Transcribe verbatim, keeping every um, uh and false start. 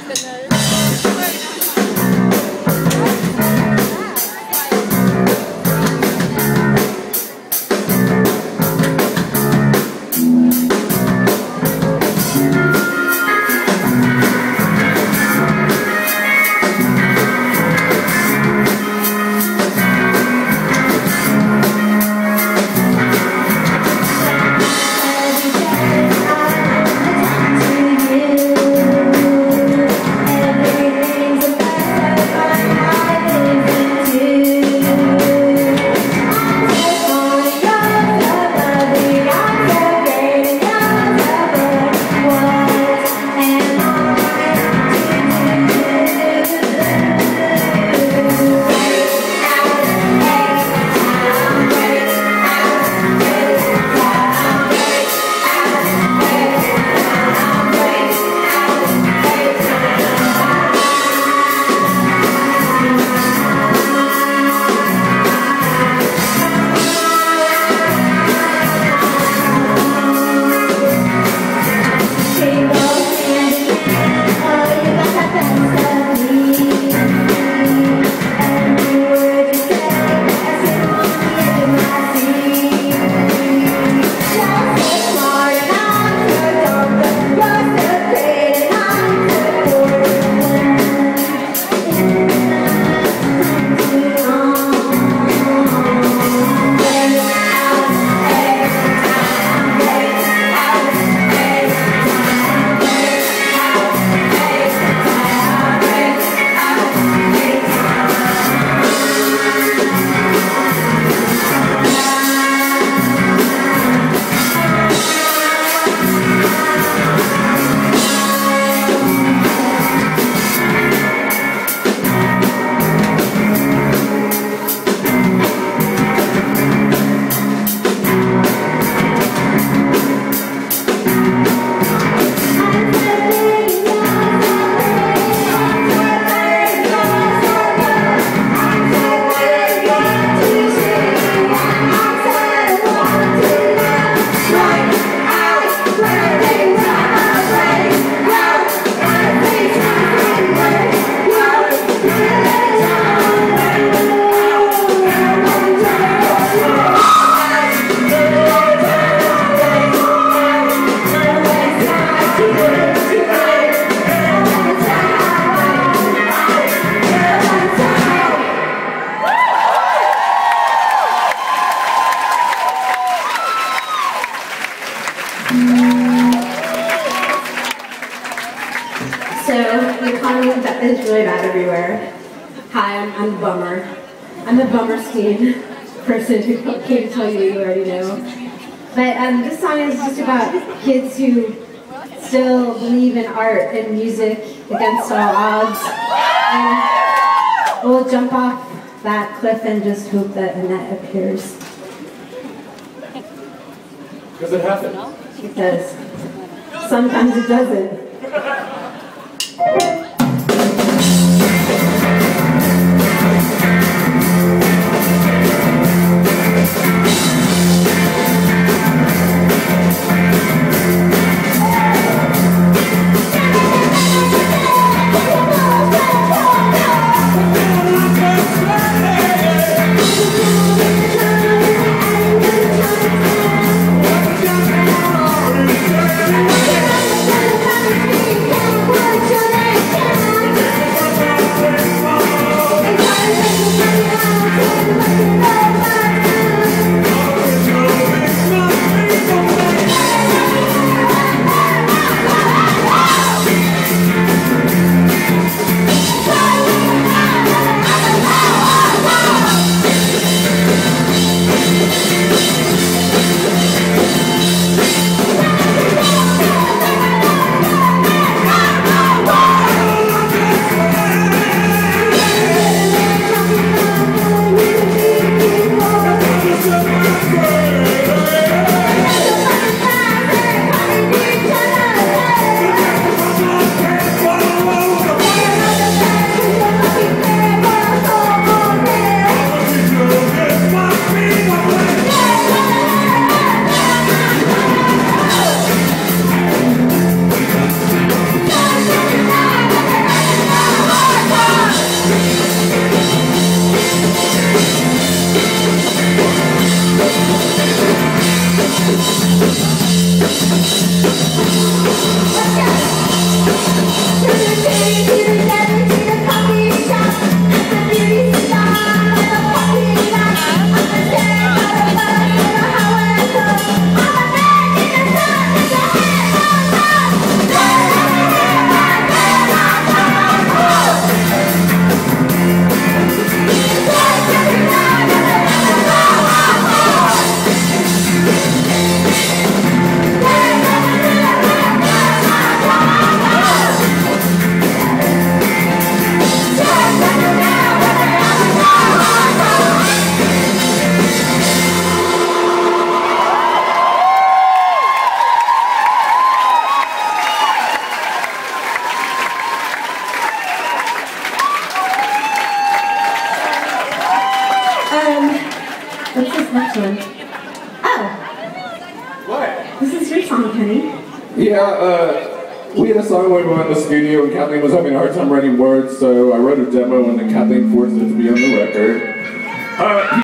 It's really bad everywhere. Hi, I'm, I'm Bummer. I'm the Bummerstein person who came to tell you what you already know. But um, this song is just about kids who still believe in art and music against all odds. And we'll jump off that cliff and just hope that Annette appears. Does it happen? It does. Sometimes it doesn't. What's your name? Next one. Oh! What? This is your song, Kenny. Yeah, uh, we had a song when we were in the studio and Kathleen was having a hard time writing words, so I wrote a demo and then Kathleen forced it to be on the record. Uh,